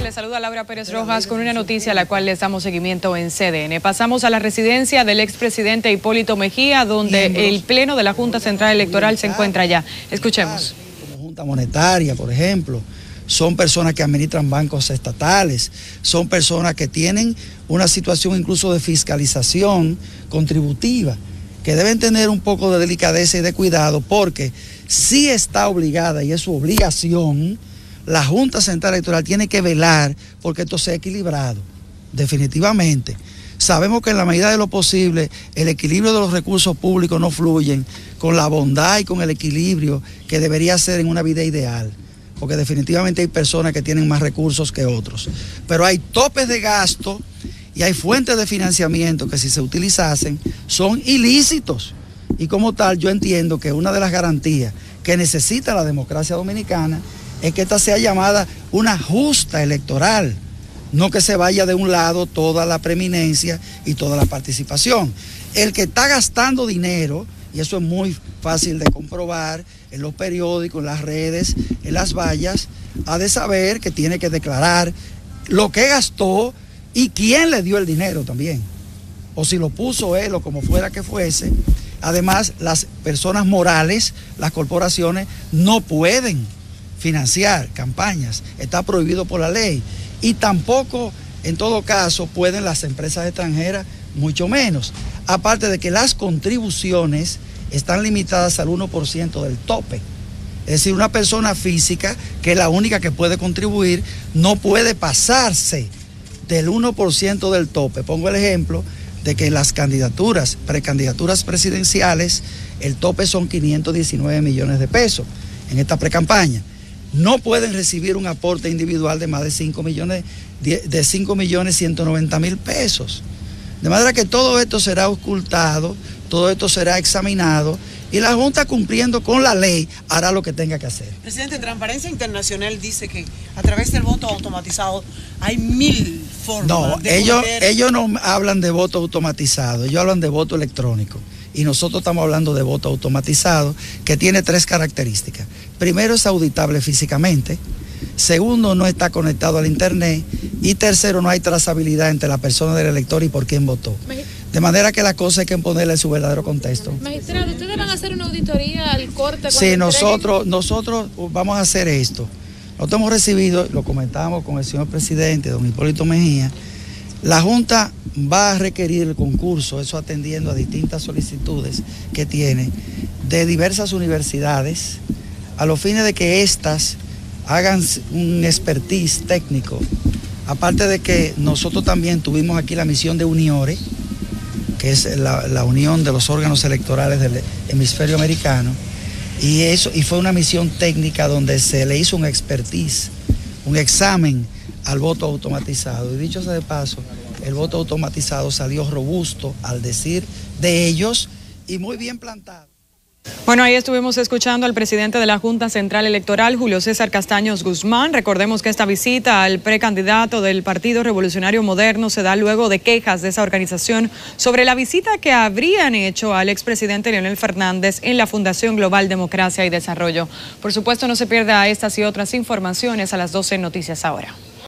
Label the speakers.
Speaker 1: Les saluda Laura Pérez Rojas con una noticia a la cual les damos seguimiento en CDN. Pasamos a la residencia del expresidente Hipólito Mejía, donde el Pleno de la Junta Central Electoral se encuentra allá. Escuchemos.
Speaker 2: Como Junta Monetaria, por ejemplo, son personas que administran bancos estatales, son personas que tienen una situación incluso de fiscalización contributiva, que deben tener un poco de delicadeza y de cuidado, porque sí está obligada, y es su obligación, la Junta Central Electoral tiene que velar porque esto sea equilibrado, definitivamente. Sabemos que en la medida de lo posible el equilibrio de los recursos públicos no fluyen con la bondad y con el equilibrio que debería ser en una vida ideal, porque definitivamente hay personas que tienen más recursos que otros. Pero hay topes de gasto y hay fuentes de financiamiento que si se utilizasen son ilícitos. Y como tal yo entiendo que una de las garantías que necesita la democracia dominicana es que esta sea llamada una justa electoral, no que se vaya de un lado toda la preeminencia y toda la participación. El que está gastando dinero, y eso es muy fácil de comprobar en los periódicos, en las redes, en las vallas, ha de saber que tiene que declarar lo que gastó y quién le dio el dinero también, o si lo puso él o como fuera que fuese. Además, las personas morales, las corporaciones, no pueden financiar campañas, está prohibido por la ley, y tampoco, en todo caso, pueden las empresas extranjeras, mucho menos. Aparte de que las contribuciones están limitadas al 1% del tope. Es decir, una persona física, que es la única que puede contribuir, no puede pasarse del 1% del tope. Pongo el ejemplo de que las candidaturas, precandidaturas presidenciales, el tope son 519 millones de pesos en esta precampaña. No pueden recibir un aporte individual de más de 5.190.000 pesos. De manera que todo esto será ocultado, todo esto será examinado y la Junta, cumpliendo con la ley, hará lo que tenga que hacer.
Speaker 3: Presidente, Transparencia Internacional dice que a través del voto automatizado hay 1000 formas de
Speaker 2: ellos no hablan de voto automatizado, ellos hablan de voto electrónico. Y nosotros estamos hablando de voto automatizado, que tiene 3 características. Primero, es auditable físicamente. Segundo, no está conectado al internet. Y tercero, no hay trazabilidad entre la persona del elector y por quién votó. De manera que la cosa hay que ponerle en su verdadero contexto.
Speaker 4: Magistrado, ¿ustedes van a hacer una auditoría al corte?
Speaker 2: Sí, nosotros vamos a hacer esto. Nosotros hemos recibido, lo comentábamos con el señor presidente, don Hipólito Mejía, la Junta va a requerir el concurso, eso atendiendo a distintas solicitudes que tiene, de diversas universidades, a los fines de que éstas hagan un expertise técnico. Aparte de que nosotros también tuvimos aquí la misión de UNIORE, que es la unión de los órganos electorales del hemisferio americano, y fue una misión técnica donde se le hizo un expertise, un examen al voto automatizado. Y dicho sea de paso, el voto automatizado salió robusto, al decir de ellos, y muy bien plantado.
Speaker 1: Bueno, ahí estuvimos escuchando al presidente de la Junta Central Electoral, Julio César Castaños Guzmán. Recordemos que esta visita al precandidato del Partido Revolucionario Moderno se da luego de quejas de esa organización sobre la visita que habrían hecho al expresidente Leonel Fernández en la Fundación Global Democracia y Desarrollo. Por supuesto, no se pierda estas y otras informaciones a las 12 en Noticias Ahora.